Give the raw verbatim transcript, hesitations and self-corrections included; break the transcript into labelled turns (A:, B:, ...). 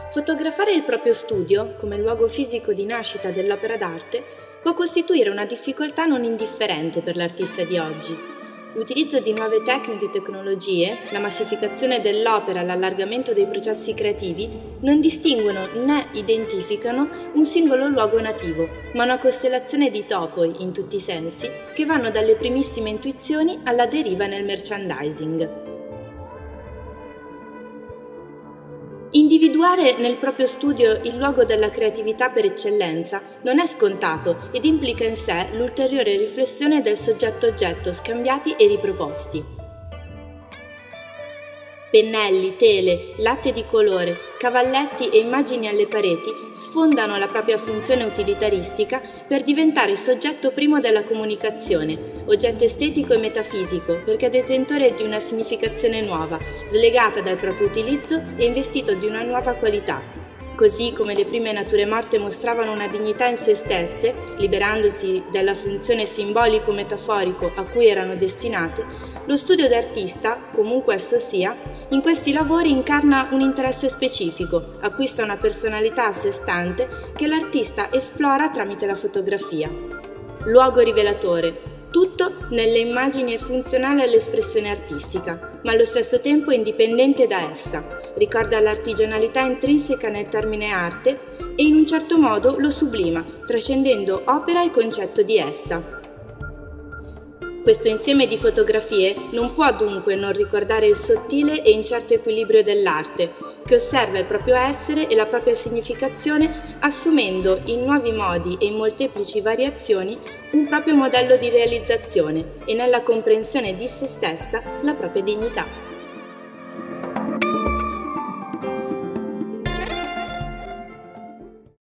A: Fotografare il proprio studio, come luogo fisico di nascita dell'opera d'arte, può costituire una difficoltà non indifferente per l'artista di oggi. L'utilizzo di nuove tecniche e tecnologie, la massificazione dell'opera e l'allargamento dei processi creativi non distinguono né identificano un singolo luogo nativo, ma una costellazione di topoi, in tutti i sensi, che vanno dalle primissime intuizioni alla deriva nel merchandising. Individuare nel proprio studio il luogo della creatività per eccellenza non è scontato ed implica in sé l'ulteriore riflessione del soggetto-oggetto scambiati e riproposti. Pennelli, tele, latte di colore, cavalletti e immagini alle pareti sfondano la propria funzione utilitaristica per diventare soggetto primo della comunicazione, oggetto estetico e metafisico perché detentore di una significazione nuova, slegata dal proprio utilizzo e investito di una nuova qualità. Così come le prime nature morte mostravano una dignità in se stesse, liberandosi dalla funzione simbolico-metaforico a cui erano destinate, lo studio d'artista, comunque esso sia, in questi lavori incarna un interesse specifico, acquista una personalità a sé stante che l'artista esplora tramite la fotografia. Luogo rivelatore. Tutto nelle immagini è funzionale all'espressione artistica, ma allo stesso tempo indipendente da essa, ricorda l'artigianalità intrinseca nel termine arte e in un certo modo lo sublima, trascendendo opera e concetto di essa. Questo insieme di fotografie non può dunque non ricordare il sottile e incerto equilibrio dell'arte, che osserva il proprio essere e la propria significazione assumendo in nuovi modi e in molteplici variazioni un proprio modello di realizzazione e nella comprensione di se stessa la propria dignità.